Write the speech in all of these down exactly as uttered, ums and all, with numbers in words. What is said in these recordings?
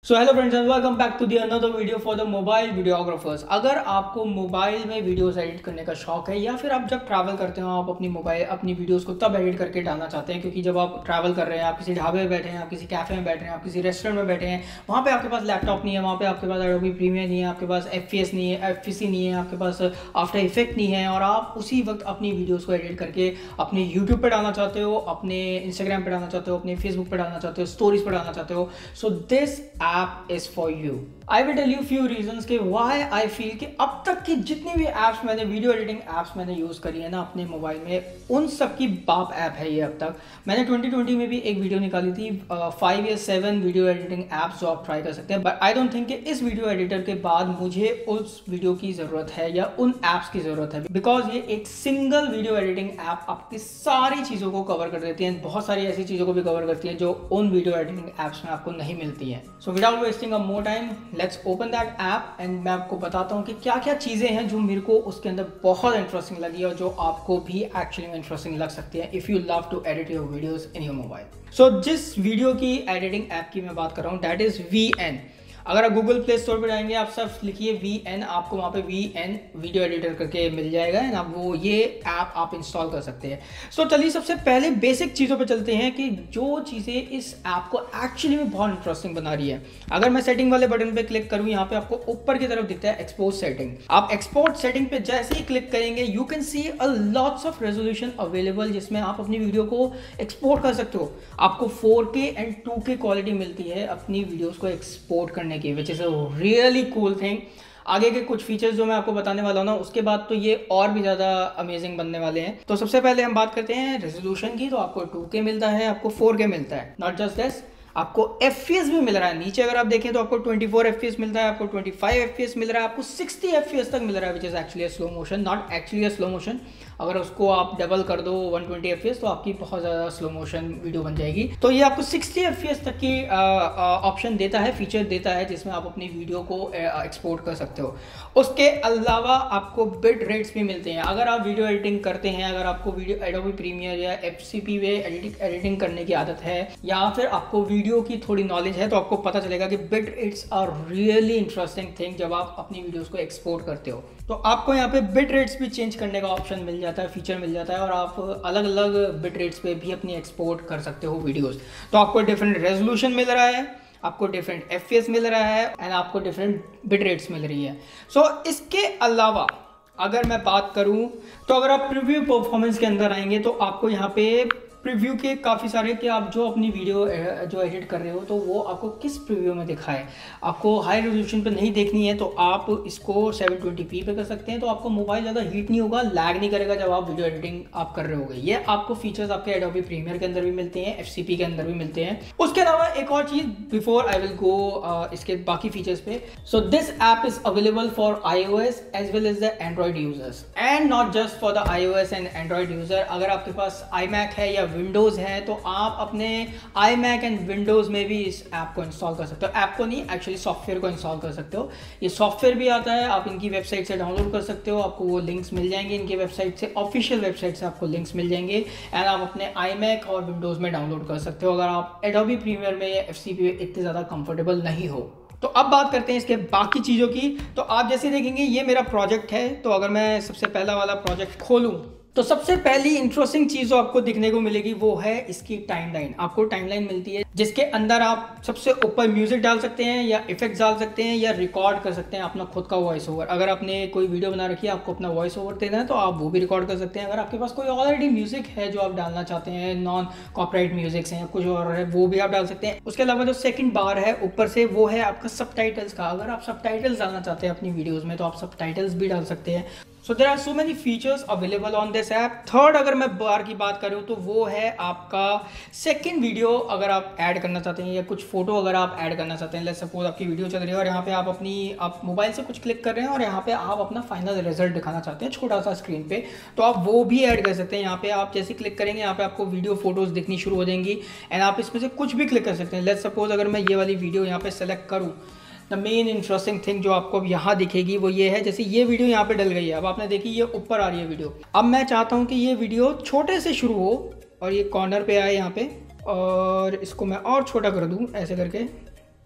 So hello friends and welcome back to the another video for the mobile videographers. अगर आपको mobile में videos edit करने का शौक है या फिर आप जब ट्रैवल करते हो आप अपनी मोबाइल अपनी वीडियोस को तब एडिट करके डालना चाहते हैं, क्योंकि जब आप ट्रैवल कर रहे हैं, आप किसी ढाबे में बैठे हैं, आप किसी कैफे में बैठे हैं, आप किसी रेस्टोरेंट में बैठे हैं, वहाँ पे आपके पास लैपटॉप नहीं है, वहाँ पे आपके पास एडोबी प्रीमियर नहीं है, आपके पास एफ पी एस नहीं है, एफ पी सी नहीं है, आपके पास आफ्टर इफेक्ट नहीं है और आप उसी वक्त अपनी वीडियोज़ को एडिट करके अपने यूट्यूब पर डालना चाहते हो, अपने इंस्टाग्राम पर डालना चाहते हो, अपने फेसबुक पर डालना चाहते हो, स्टोरीज पर डालना चाहते हो। So this app is for you. I will tell you few reasons के why I feel कि अब तक की जितनी भी एप्स मैंने वीडियो एडिटिंग एप्स मैंने यूज़ करी है ना अपने मोबाइल में, उन सब की बाप ऐप है ये। अब तक मैंने ट्वेंटी ट्वेंटी में भी एक वीडियो निकाली थी, फाइव या सेवन वीडियो एडिटिंग एप्स जो आप ट्राई कर सकते हैं, बट आई डोंट थिंक कि इस वीडियो एडिटर के बाद मुझे उस वीडियो की ज़रूरत है या उन ऐप्स की ज़रूरत है, बिकॉज ये एक सिंगल वीडियो एडिटिंग ऐप आपकी सारी चीज़ों को कवर कर देती है, बहुत सारी ऐसी चीज़ों को भी कवर करती है जो उन वीडियो एडिटिंग ऐप्स में आपको नहीं मिलती है। So without wasting a more time, let's open that app and मैं आपको बताता हूँ कि क्या क्या चीज़ें हैं जो मेरे को उसके अंदर बहुत इंटरेस्टिंग लगी और जो आपको भी एक्चुअली में इंटरेस्टिंग लग सकती है if you love to edit your videos in your mobile. So जिस वीडियो की एडिटिंग ऐप की मैं बात कर रहा हूँ दैट इज़ वी एन। अगर आप गूगल प्ले स्टोर पर जाएंगे, आप सब लिखिए वी एन, आपको वहाँ पे वी एन वीडियो एडिटर करके मिल जाएगा एंड आप वो ये ऐप आप इंस्टॉल कर सकते हैं। सो so, चलिए सबसे पहले बेसिक चीज़ों पे चलते हैं कि जो चीज़ें इस ऐप को एक्चुअली में बहुत इंटरेस्टिंग बना रही है। अगर मैं सेटिंग वाले बटन पे क्लिक करूँ, यहाँ पे आपको ऊपर की तरफ दिखता है एक्सपोर्ट सेटिंग। आप एक्सपोर्ट सेटिंग पे जैसे ही क्लिक करेंगे you can see a lots of resolution available, जिसमें आप अपनी वीडियो को एक्सपोर्ट कर सकते हो। आपको फोर के एंड टू के क्वालिटी मिलती है अपनी वीडियोज़ को एक्सपोर्ट करने की, which is a really cool thing. आगे के कुछ फीचर्स जो मैं आपको बताने वाला हूँ ना, उसके बाद तो ये और भी ज़्यादा अमेजिंग बनने वाले हैं। तो सबसे पहले हम बात करते हैं रेजोल्यूशन की। तो आपको टू के मिलता है, आपको फोर के मिलता है। नॉट जस्ट दिस, आपको एफ पी एस भी मिल रहा है। नीचे अगर आप देखें तो आपको twenty four F P S मिलता है, आपको twenty five F P S मिल रहा है, आपको सिक्सटी एफ पी एस तक मिल रहा है, which is actually slow motion, not actually a slow motion. अगर उसको आप डबल कर दो one twenty F P S तो आपकी बहुत ज़्यादा स्लो मोशन वीडियो बन जाएगी। तो ये आपको सिक्सटी एफ पी एस तक की ऑप्शन देता है, फीचर देता है, जिसमें आप अपनी वीडियो को एक्सपोर्ट कर सकते हो। उसके अलावा आपको बिट रेट्स भी मिलते हैं। अगर आप वीडियो एडिटिंग करते हैं, अगर आपको वीडियो एडोबी प्रीमियर या एफ सी पी में एडिटिंग एडिटिंग करने की आदत है या फिर आपको वीडियो की थोड़ी नॉलेज है, तो आपको पता चलेगा कि bit rates are really interesting thing जब आप अपनी वीडियोस को एक्सपोर्ट करते हो। तो आपको यहाँ पे बिट रेट्स भी चेंज करने का ऑप्शन मिल जाता है, फीचर मिल जाता है, और आप अलग अलग बिट रेट्स पे भी अपनी एक्सपोर्ट कर सकते हो वीडियोस। तो आपको डिफरेंट रेजोल्यूशन मिल रहा है, आपको डिफरेंट एफ पी एस मिल रहा है एंड आपको डिफरेंट बिट रेट्स मिल रही है। सो so, इसके अलावा अगर मैं बात करूँ तो अगर आप प्रीव्यू परफॉर्मेंस के अंदर आएंगे तो आपको यहाँ पे प्रीव्यू के काफ़ी सारे कि आप जो अपनी वीडियो जो एडिट कर रहे हो तो वो आपको किस प्रीव्यू में दिखाए। आपको हाई रेजोल्यूशन पे नहीं देखनी है तो आप इसको सेवन ट्वेंटी पी पे कर सकते हैं, तो आपको मोबाइल ज़्यादा हीट नहीं होगा, लैग नहीं करेगा जब आप वीडियो एडिटिंग आप कर रहे होगे। ये आपको फीचर्स आपके एडोबी प्रीमियर के अंदर भी मिलते हैं, एफ सी पी के अंदर भी मिलते हैं। उसके अलावा एक और चीज़ बिफोर आई विल गो इसके बाकी फीचर्स पे। So this app is available for I O S as well as the Android users and not just for the I O S and Android user. अगर आपके पास आई Mac है या Windows है तो आप अपने आई मैक एंड विंडोज़ में भी इस ऐप को इंस्टॉल कर सकते हो। ऐप को नहीं, एक्चुअली सॉफ्टवेयर को इंस्टॉल कर सकते हो। ये सॉफ्टवेयर भी आता है, आप इनकी वेबसाइट से डाउनलोड कर सकते हो, आपको वो लिंक्स मिल जाएंगे इनकी वेबसाइट से, ऑफिशियल वेबसाइट से आपको लिंक्स मिल जाएंगे एंड आप अपने आई मैक और विंडोज़ में डाउनलोड कर सकते हो अगर आप एडोबी प्रीमियर में या एफ सी पी में इतने ज़्यादा कंफर्टेबल नहीं हो। तो अब बात करते हैं इसके बाकी चीज़ों की। तो आप जैसे देखेंगे ये मेरा प्रोजेक्ट है। तो अगर मैं सबसे पहला वाला प्रोजेक्ट खोलूँ तो सबसे पहली इंटरेस्टिंग चीज़ जो आपको दिखने को मिलेगी वो है इसकी टाइमलाइन। आपको टाइमलाइन मिलती है जिसके अंदर आप सबसे ऊपर म्यूजिक डाल सकते हैं या इफेक्ट्स डाल सकते हैं या रिकॉर्ड कर सकते हैं अपना खुद का वॉइस ओवर। अगर आपने कोई वीडियो बना रखी है, आपको अपना वॉइस ओवर देना है तो आप वो भी रिकॉर्ड कर सकते हैं। अगर आपके पास कोई ऑलरेडी म्यूजिक है जो आप डालना चाहते हैं, नॉन कॉपीराइट म्यूजिक्स हैं, कुछ और है, वो भी आप डाल सकते हैं। उसके अलावा जो सेकंड बार है ऊपर से वो है आपका सबटाइटल्स का। अगर आप सबटाइटल्स डालना चाहते हैं अपनी वीडियोज़ में तो आप सबटाइटल्स भी डाल सकते हैं। So there are so many features available on this app. Third अगर मैं बार की बात करूँ तो वो है आपका सेकंड वीडियो। अगर आप ऐड करना चाहते हैं या कुछ फोटो अगर आप ऐड करना चाहते हैं, लेट्स सपोज आपकी वीडियो चल रही है और यहाँ पे आप अपनी आप मोबाइल से कुछ क्लिक कर रहे हैं और यहाँ पे आप अपना फाइनल रिजल्ट दिखाना चाहते हैं छोटा सा स्क्रीन पे, तो आप वो भी ऐड कर सकते हैं। यहाँ पे आप जैसे क्लिक करेंगे यहाँ पे आपको वीडियो फोटोज दिखनी शुरू हो जाएंगी एंड आप इसमें से कुछ भी क्लिक कर सकते हैं। लेट्स सपोज अगर मैं ये वाली वीडियो यहाँ पे सेलेक्ट करूँ, द मेन इंटरेस्टिंग थिंग जो आपको यहाँ दिखेगी वो ये है, जैसे ये वीडियो यहाँ पे डल गई है, अब आपने देखी ये ऊपर आ रही है वीडियो। अब मैं चाहता हूँ कि ये वीडियो छोटे से शुरू हो और ये कॉर्नर पे आए यहाँ पे, और इसको मैं और छोटा कर दूँ ऐसे करके,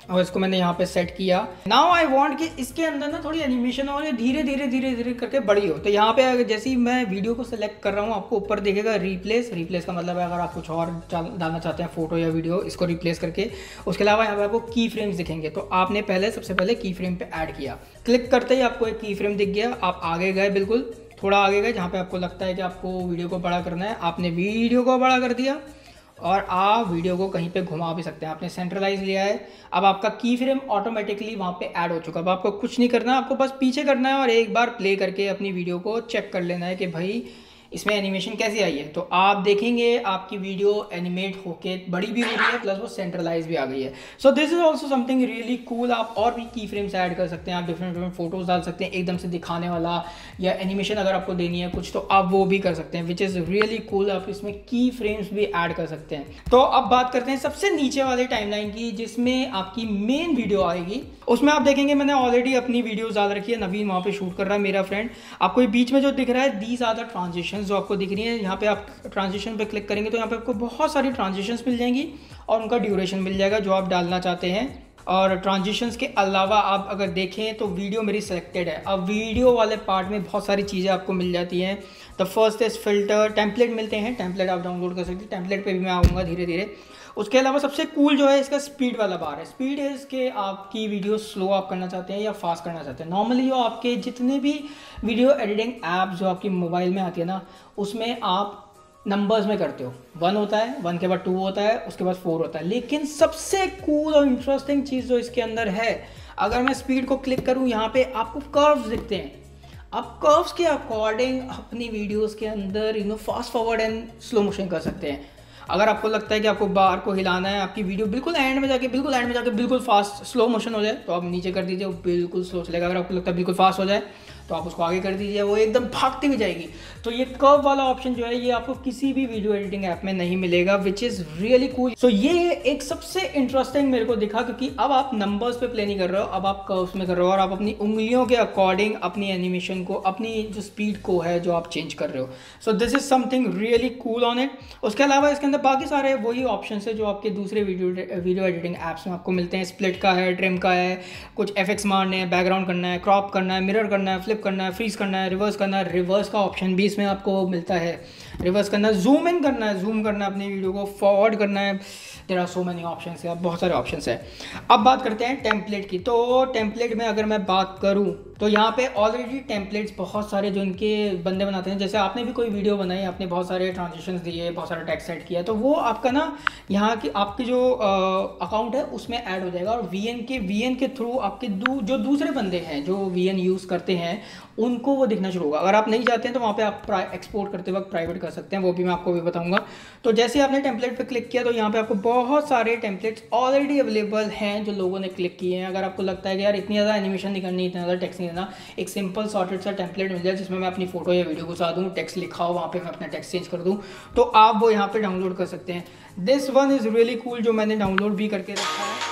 और इसको मैंने यहाँ पे सेट किया। नाउ आई वांट कि इसके अंदर ना थोड़ी एनिमेशन और धीरे धीरे धीरे धीरे करके बड़ी हो। तो यहाँ पे अगर जैसे ही मैं वीडियो को सिलेक्ट कर रहा हूँ, आपको ऊपर दिखेगा रिप्लेस। रिप्लेस का मतलब है अगर आप कुछ और डालना चाहते हैं फोटो या वीडियो, इसको रिप्लेस करके। उसके अलावा यहाँ पे आपको की फ्रेम्स दिखेंगे, तो आपने पहले सबसे पहले की फ्रेम पे ऐड किया। क्लिक करते ही आपको एक की फ्रेम दिख गया। आप आगे गए, बिल्कुल थोड़ा आगे गए, जहाँ पे आपको लगता है कि आपको वीडियो को बड़ा करना है, आपने वीडियो को बड़ा कर दिया और आप वीडियो को कहीं पे घुमा भी सकते हैं। आपने सेंट्रलाइज लिया है, अब आपका की फ्रेम ऑटोमेटिकली वहाँ पे ऐड हो चुका है। अब आपको कुछ नहीं करना, आपको बस पीछे करना है और एक बार प्ले करके अपनी वीडियो को चेक कर लेना है कि भाई इसमें एनिमेशन कैसी आई है। तो आप देखेंगे आपकी वीडियो एनिमेट होके बड़ी भी हो रही है, प्लस वो सेंट्रलाइज भी आ गई है। So this is also something really cool. आप और भी की फ्रेम्स ऐड कर सकते हैं, आप डिफरेंट डिफरेंट फोटोज डाल सकते हैं एकदम से दिखाने वाला, या एनिमेशन अगर आपको देनी है कुछ तो आप वो भी कर सकते हैं, विच इज़ रियली कूल। आप इसमें की फ्रेम्स भी ऐड कर सकते हैं। तो अब बात करते हैं सबसे नीचे वाले टाइमलाइन की, जिसमें आपकी मेन वीडियो आएगी। उसमें आप देखेंगे मैंने ऑलरेडी अपनी वीडियोस डाल रखी है। नवीन वहाँ पे शूट कर रहा है, मेरा फ्रेंड। आपको ये बीच में जो दिख रहा है, दीज आर द ट्रांजिशंस जो आपको दिख रही है। यहाँ पे आप ट्रांजिशन पे क्लिक करेंगे तो यहाँ पे आपको बहुत सारी ट्रांजिशंस मिल जाएंगी और उनका ड्यूरेशन मिल जाएगा जो आप डालना चाहते हैं। और ट्रांजिशंस के अलावा आप अगर देखें तो वीडियो मेरी सेलेक्टेड है। अब वीडियो वाले पार्ट में बहुत सारी चीज़ें आपको मिल जाती हैं। The first is filter, template मिलते हैं, टेम्पलेट आप डाउनलोड कर सकते हैं। टेम्पलेट पे भी मैं आऊँगा धीरे धीरे। उसके अलावा सबसे कूल जो है इसका स्पीड वाला बार है। स्पीड है इसके, आपकी वीडियो स्लो आप करना चाहते हैं या फास्ट करना चाहते हैं। नॉर्मली जो आपके जितने भी वीडियो एडिटिंग ऐप जो आपकी मोबाइल में आती है ना, उसमें आप नंबर्स में करते हो। वन होता है, वन के बाद टू होता है, उसके बाद फोर होता है। लेकिन सबसे कूल और इंटरेस्टिंग चीज़ जो इसके अंदर है, अगर मैं स्पीड को क्लिक करूँ, यहाँ पे आपको कर्व्स दिखते हैं। आप कर्व्स के अकॉर्डिंग अपनी वीडियोस के अंदर you know fast forward and slow motion कर सकते हैं। अगर आपको लगता है कि आपको बार को हिलाना है, आपकी वीडियो बिल्कुल एंड में जाके बिल्कुल एंड में जाके बिल्कुल फास्ट स्लो मोशन हो जाए, तो आप नीचे कर दीजिए, वो बिल्कुल स्लो चलेगा। अगर आपको लगता है बिल्कुल फास्ट हो जाए तो आप उसको आगे कर दीजिए, वो एकदम भागती भी जाएगी। तो ये कर्व वाला ऑप्शन जो है ये आपको किसी भी वीडियो एडिटिंग ऐप में नहीं मिलेगा, which is really cool. So ये एक सबसे इंटरेस्टिंग मेरे को दिखा, क्योंकि अब आप नंबर्स पे प्ले नहीं कर रहे हो, अब आप कर्व्स में कर रहे हो और आप अपनी उंगलियों के अकॉर्डिंग अपनी एनिमेशन को, अपनी जो स्पीड को है जो आप चेंज कर रहे हो। So this is something really cool on it. उसके अलावा इसके अंदर बाकी सारे वही ऑप्शन है जो आपके दूसरे वीडियो वीडियो एडिटिंग ऐप्स में आपको मिलते हैं। स्प्लिट का है, ट्रिम का है, कुछ एफेक्ट्स मारने हैं, बैकग्राउंड करना है, क्रॉप करना है, मिरर करना है, फ्लिप करना है, फ्रीज करना है, रिवर्स करना है। रिवर्स का ऑप्शन भी इसमें आपको मिलता है। रिवर्स करना है, जूम इन करना है, जूम करना है अपनी वीडियो को, फॉरवर्ड करना है। There are so many options है, बहुत सारे ऑप्शंस है। अब बात करते हैं टेम्पलेट की। तो टेम्पलेट में अगर मैं बात करूं तो यहाँ पे ऑलरेडी टेम्पलेट्स बहुत सारे जो इनके बंदे बनाते हैं, जैसे आपने भी कोई वीडियो बनाई, आपने बहुत सारे ट्रांजिशंस दिए, बहुत सारा टेक्स्ट सेट किया, तो वो आपका ना यहाँ की आपकी जो अकाउंट है उसमें ऐड हो जाएगा। और वीएन के वीएन के थ्रू आपके दू, जो दूसरे बंदे हैं जो वीएन यूज़ करते हैं उनको वो दिखना शुरू होगा। अगर आप नहीं चाहते हैं तो वहाँ पे आप एक्सपोर्ट करते वक्त प्राइवेट कर सकते हैं, वो भी मैं आपको भी बताऊंगा। तो जैसे आपने टेम्पलेट पे क्लिक किया तो यहाँ पे आपको बहुत सारे टेम्पलेट्स ऑलरेडी अवेलेबल हैं जो लोगों ने क्लिक किए हैं। अगर आपको लगता है कि यार इतनी ज़्यादा एनिमेशन नहीं करनी, इतना ज़्यादा टेक्स्ट नहीं देना, एक सिंपल सॉर्टेड सा टेम्पलेट मिल जाए जिसमें मैं अपनी फोटो या वीडियो घुसा दूँ, टेक्स्ट लिखा हो, वहाँ पर मैं अपना टेक्स्ट चेंज कर दूँ, तो आप वो यहाँ पर डाउनलोड कर सकते हैं। This one is really cool, जो मैंने डाउनलोड भी करके रखा है।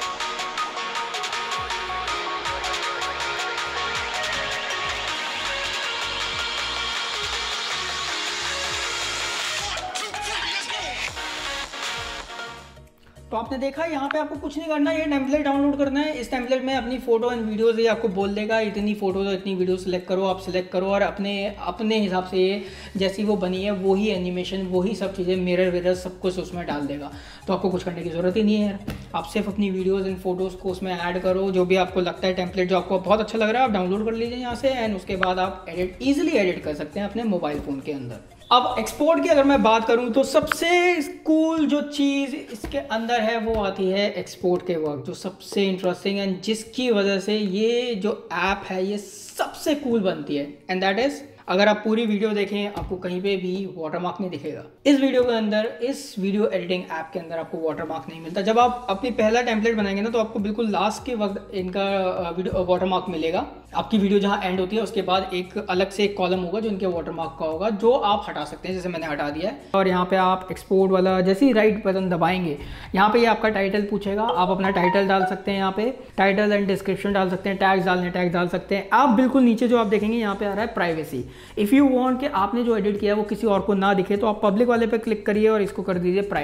तो आपने देखा यहाँ पे आपको कुछ नहीं करना, ये टेम्पलेट डाउनलोड करना है। इस टेम्पलेट में अपनी फोटो एंड वीडियोस ये आपको बोल देगा इतनी फोटोज और इतनी वीडियो सेलेक्ट करो, आप सेलेक्ट करो और अपने अपने हिसाब से ये जैसी वो बनी है वही एनिमेशन, वही सब चीज़ें, मिरर विरर सब कुछ उसमें डाल देगा। तो आपको कुछ करने की ज़रूरत ही नहीं है यार, आप सिर्फ अपनी वीडियोज़ एंड फोटोज़ को उसमें ऐड करो। जो भी आपको लगता है टेम्पलेट जो आपको बहुत अच्छा लग रहा है आप डाउनलोड कर लीजिए यहाँ से, एंड उसके बाद आप एडिट ईजिली एडिट कर सकते हैं अपने मोबाइल फ़ोन के अंदर। अब एक्सपोर्ट की अगर मैं बात करूं तो सबसे कूल जो चीज़ इसके अंदर है वो आती है एक्सपोर्ट के वक्त, जो सबसे इंटरेस्टिंग एंड जिसकी वजह से ये जो ऐप है ये सबसे कूल बनती है, एंड दैट इज़ अगर आप पूरी वीडियो देखें आपको कहीं पे भी वाटरमार्क नहीं दिखेगा। इस वीडियो के अंदर, इस वीडियो एडिटिंग ऐप के अंदर आपको वाटरमार्क नहीं मिलता। जब आप अपनी पहला टेम्पलेट बनाएंगे ना तो आपको बिल्कुल लास्ट के वक्त इनका वीडियो वाटरमार्क मिलेगा। आपकी वीडियो जहाँ एंड होती है उसके बाद एक अलग से एक कॉलम होगा जो इनके वाटरमार्क का होगा, जो आप हटा सकते हैं, जैसे मैंने हटा दिया है। और यहाँ पे आप एक्सपोर्ट वाला जैसे ही राइट बटन दबाएंगे यहाँ पे ये आपका टाइटल पूछेगा, आप अपना टाइटल डाल सकते हैं, यहाँ पे टाइटल एंड डिस्क्रिप्शन डाल सकते हैं, टैग्स डालने टैग्स डाल सकते हैं। आप बिल्कुल नीचे जो आप देखेंगे यहाँ पे आ रहा है प्राइवेसी। इफ़ यू वांट कि आपने जो एडिट किया है वो किसी और को ना दिखे तो आप पब्लिक वाले पे क्लिक करिए और इसको कर दीजिए प्राइवेट।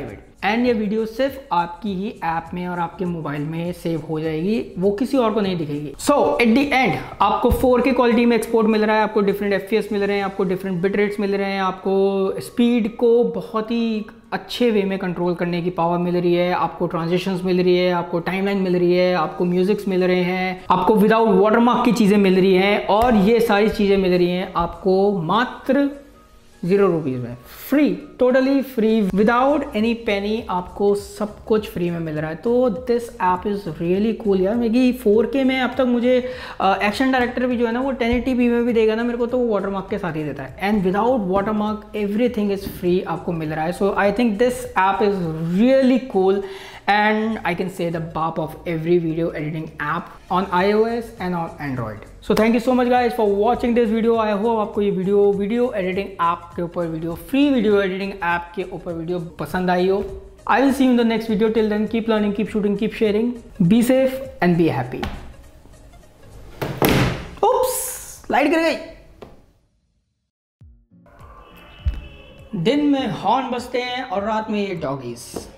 एंड ये वीडियो सिर्फ आपकी ही ऐप में और आपके मोबाइल में सेव हो जाएगी, वो किसी और को नहीं दिखेगी। सो एट द एंड आपको फोर के क्वालिटी में एक्सपोर्ट मिल रहा है, आपको डिफरेंट एफ पी एस मिल रहे हैं, आपको डिफरेंट बिट रेट्स मिल रहे हैं, आपको स्पीड को बहुत ही अच्छे वे में कंट्रोल करने की पावर मिल रही है, आपको ट्रांजिशंस मिल रही है, आपको टाइमलाइन मिल रही है, आपको म्यूजिक्स मिल रहे हैं, आपको विदाउट वाटरमार्क की चीज़ें मिल रही हैं, और ये सारी चीज़ें मिल रही हैं आपको मात्र जीरो रुपीज़ में, free, totally free, without any penny, आपको सब कुछ फ्री में मिल रहा है। तो this app is really cool यार। मेरी फोर के में अब तक मुझे एक्शन डायरेक्टर भी जो है ना वो टेन एटी पी में भी देगा ना मेरे को, तो वो वाटरमार्क के साथ ही देता है, and without watermark everything is free आपको मिल रहा है। So I think this app is really cool and I can say the bop of every video editing app on iOS and on Android. So thank you so much guys for watching this video. I hope आपको ये video video editing app के ऊपर video free video editing app के ऊपर video पसंद आई हो। I will see you in the next video. Till then, keep learning, keep shooting, keep sharing. Be safe and be happy. Oops, light गिर गई। दिन में हॉर्न बजते हैं और रात में ये डॉगीज।